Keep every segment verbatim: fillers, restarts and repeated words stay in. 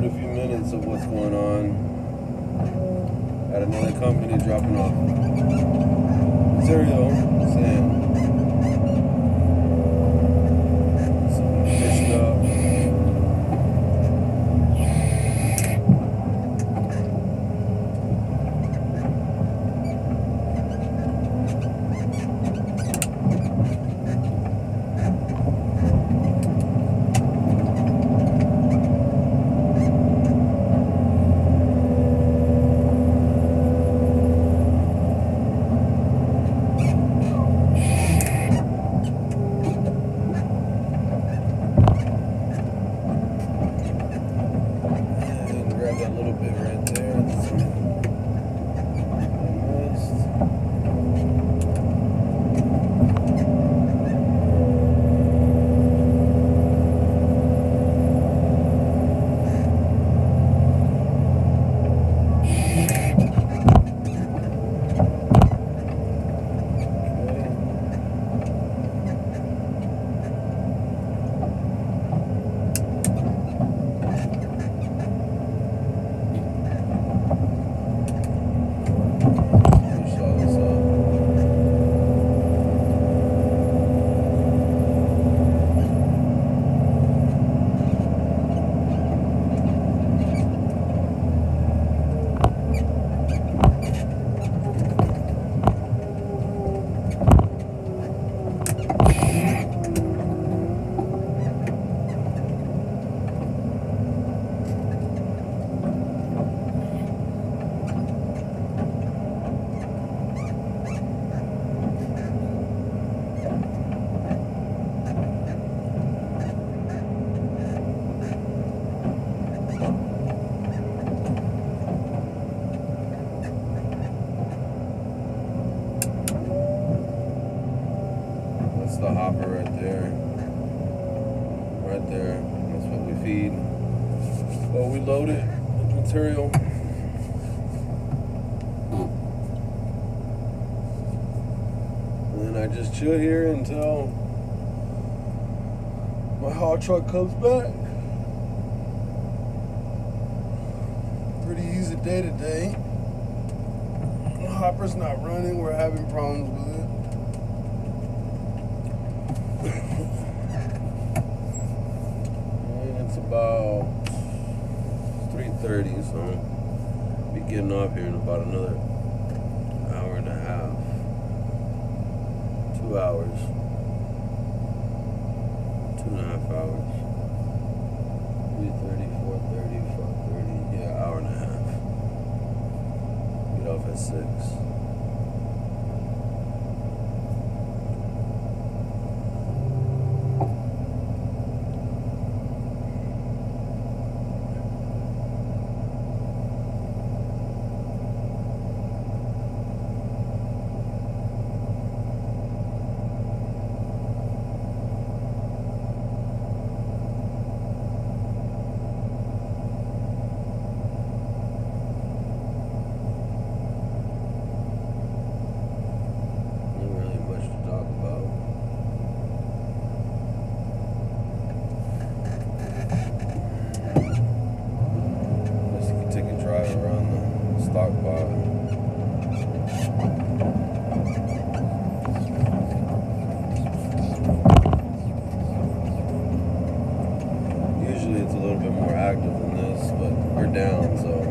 record a few minutes of what's going on at another company dropping off material, sand. Something fished up. That little bit right there. The hopper right there, right there. That's what we feed. Well, we load it with material. And then I just chill here until my haul truck comes back. Pretty easy day today. The hopper's not running. We're having problems with it. It's about three thirty, so I'll be getting off here in about another hour and a half. Two hours. Two and a half hours. three thirty, four thirty, five thirty. Yeah, hour and a half. Get off at six. Stockpile. Usually it's a little bit more active than this, but we're down, so.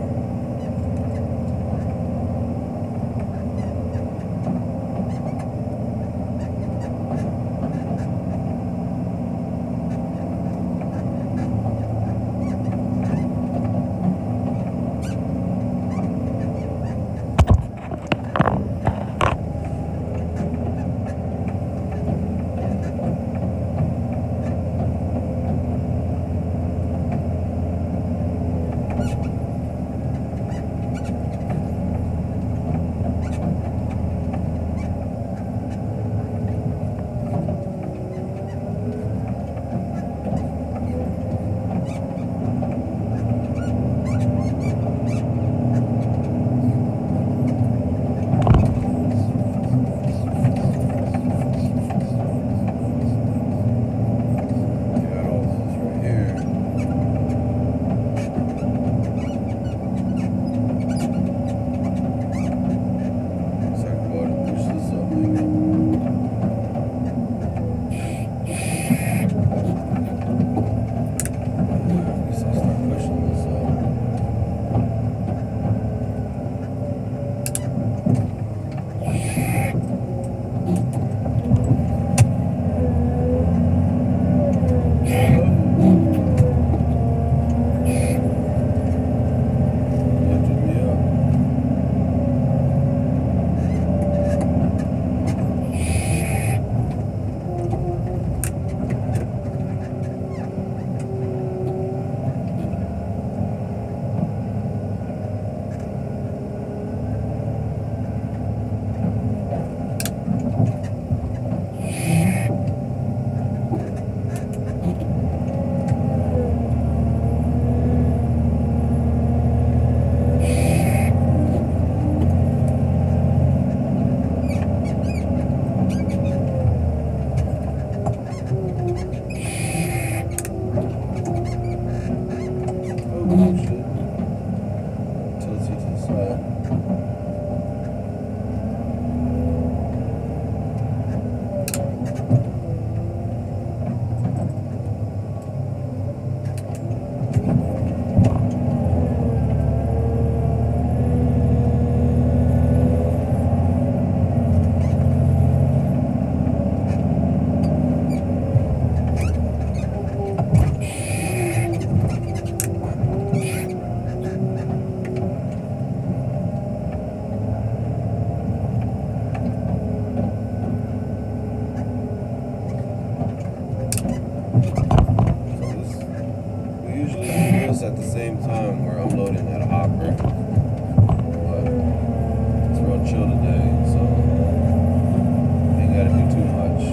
the same time we're unloading at a hopper. But it's real chill today, so ain't gotta do too much.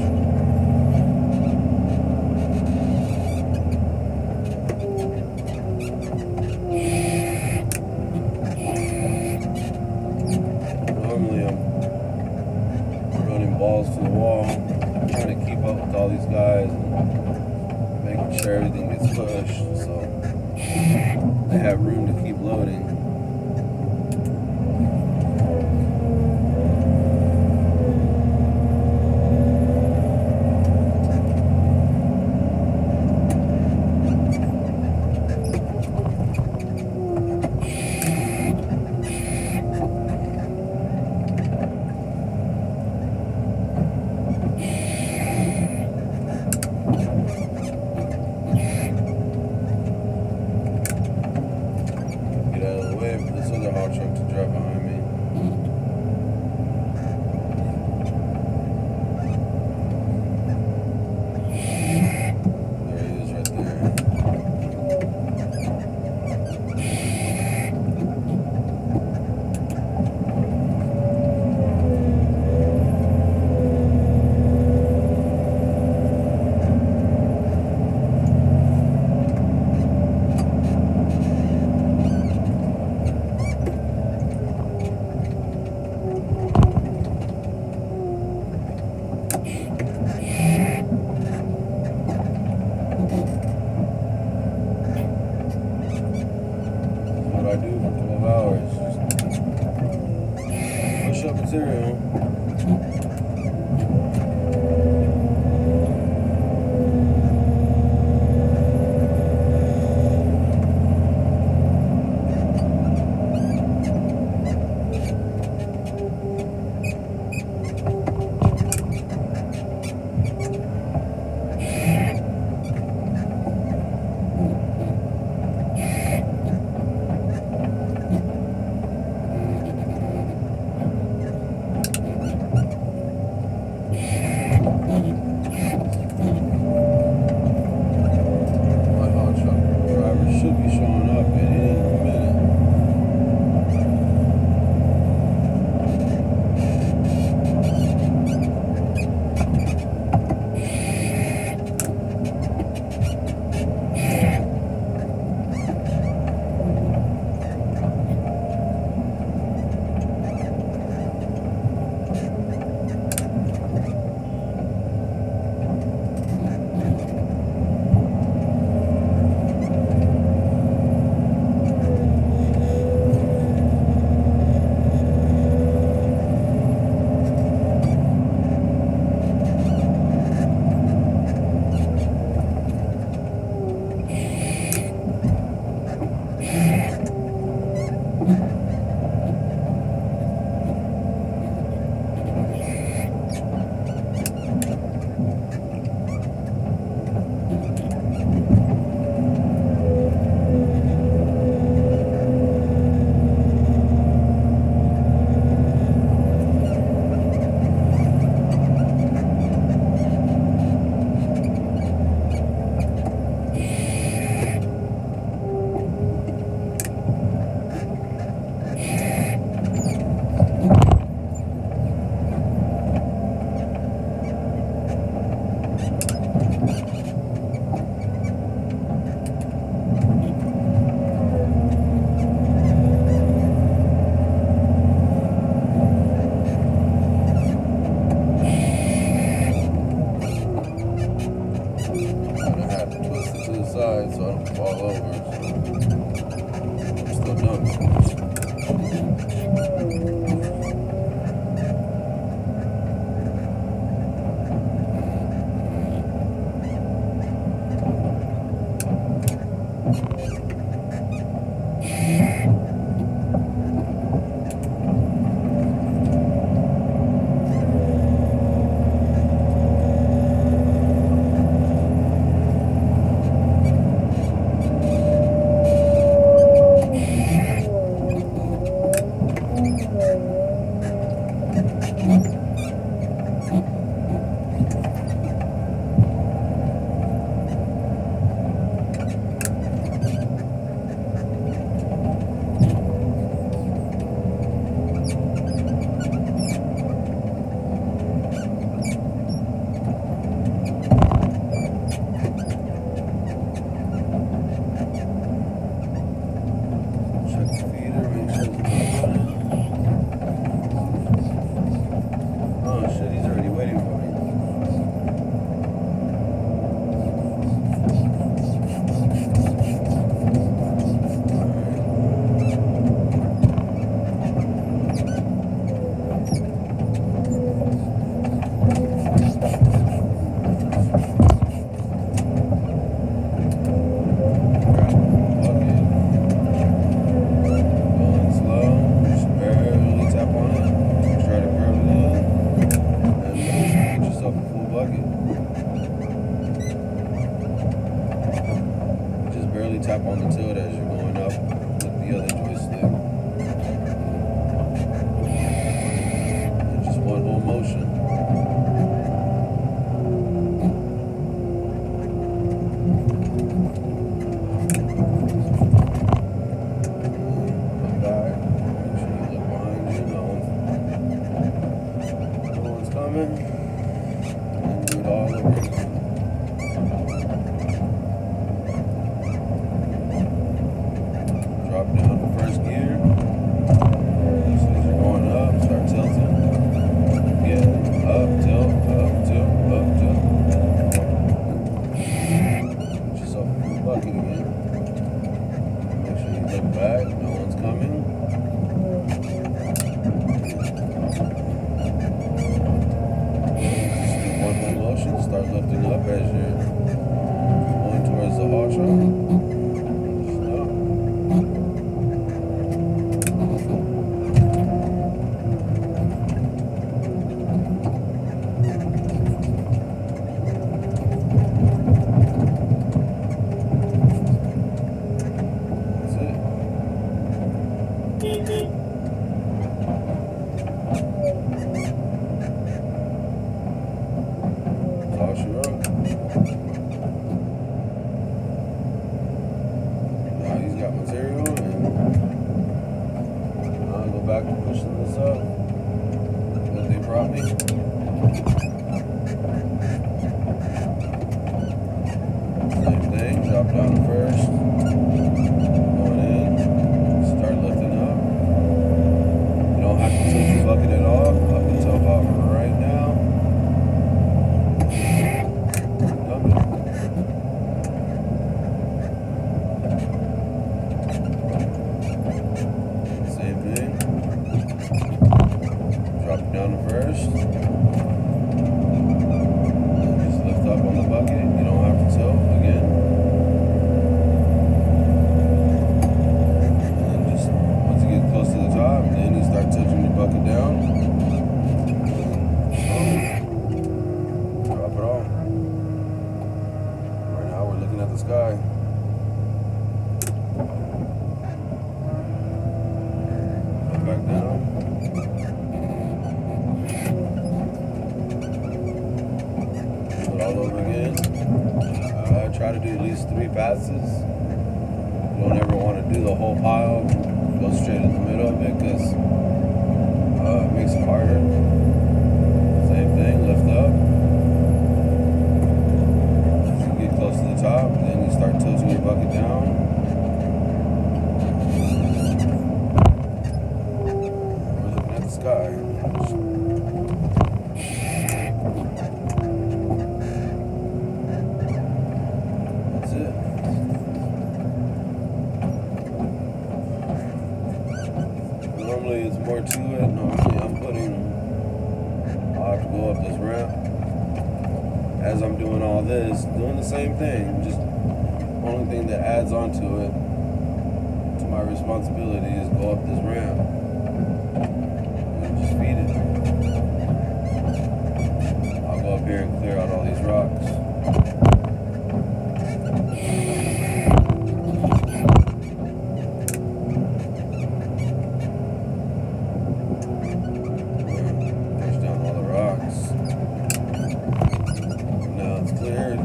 Normally I'm running balls to the wall, trying to keep up with all these guys and making sure everything gets pushed, so they have room to keep loading. Truck to drive behind me. There he is right there. What I do for twelve hours, just push up material. Should be showing up in any minute. Side so I don't fall over. I'm still done. only tap on the tilt as you're going up with the other joystick. And just one whole motion. Look back. Make sure you look behind you. No one's, no one's coming. And do it all over again. Drop down the first gear. As soon as you're going up, start tilting. Yeah, up, tilt, up, tilt, up, tilt. Put yourself in the bucket again. Make sure you look back, no one's coming. Just do one more motion, start lifting up as you're going towards the haul truck. Toss you up. Now he's got material, and I'll go back to pushing this up. What they brought me. Same thing, drop down first. Going in, start lifting up. You don't have to touch your bucket at all. Up until about right now. Same thing. Drop it down to first. And just lift up on the bucket. You don't have to tilt again. And then just once you get close to the top, then you start touching your bucket down. Drop it off. Right now we're looking at the sky. Back down. Do it all over again. Uh, I try to do at least three passes. You don't ever want to do the whole pile. Go straight in the middle because uh, it makes it harder. Same thing, lift up. As you get close to the top, then you start tilting your bucket down. Sky. That's it. Normally it's more to it. Normally I'm putting, I'll have to go up this ramp. As I'm doing all this, doing the same thing. Just only thing that adds on to it, to my responsibility, is go up this ramp. Just feed it. I'll go up here and clear out all these rocks. Push down all the rocks. Now it's cleared.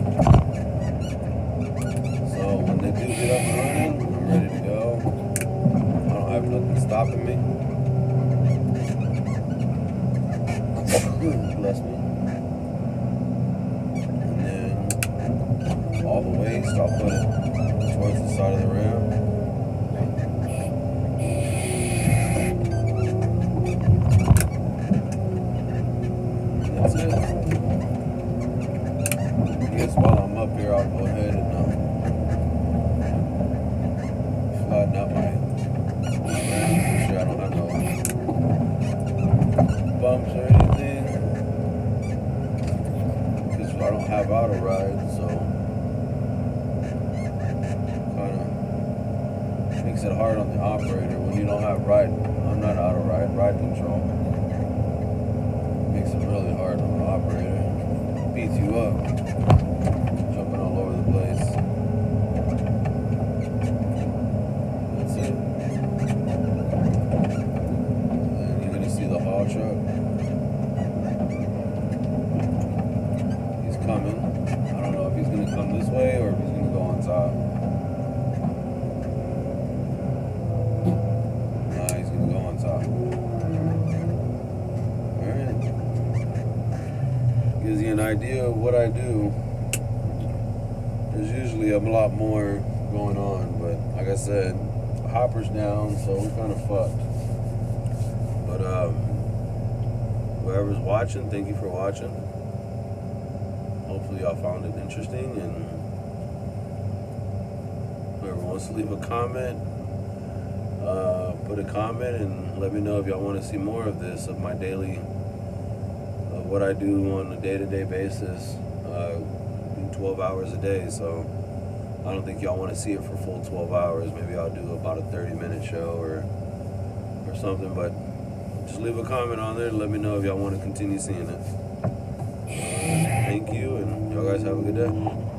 So when they do get up and running, I'm ready to go. I don't have nothing stopping me. Bless me. And then all the waste, I'll put it towards the side of the ramp. And that's it. I guess while I'm up here, I'll go ahead and um, flatten out my, my ramp. Make sure I don't have no bumps or anything. I don't have auto ride, so kind of makes it hard on the operator when you don't have ride. I'm not auto ride, ride control. Makes it really hard on the operator. Beats you up, jumping all over the place. what I do, there's usually a lot more going on, but like I said, hopper's down, so we're kind of fucked. But um, whoever's watching, thank you for watching. Hopefully y'all found it interesting, and whoever wants to leave a comment, uh, put a comment and let me know if y'all want to see more of this, of my daily, of what I do on a day-to-day basis, uh, twelve hours a day. So I don't think y'all want to see it for full twelve hours. Maybe I'll do about a thirty minute show or or something, but just leave a comment on there and let me know if y'all want to continue seeing it. Uh, thank you, and y'all guys have a good day.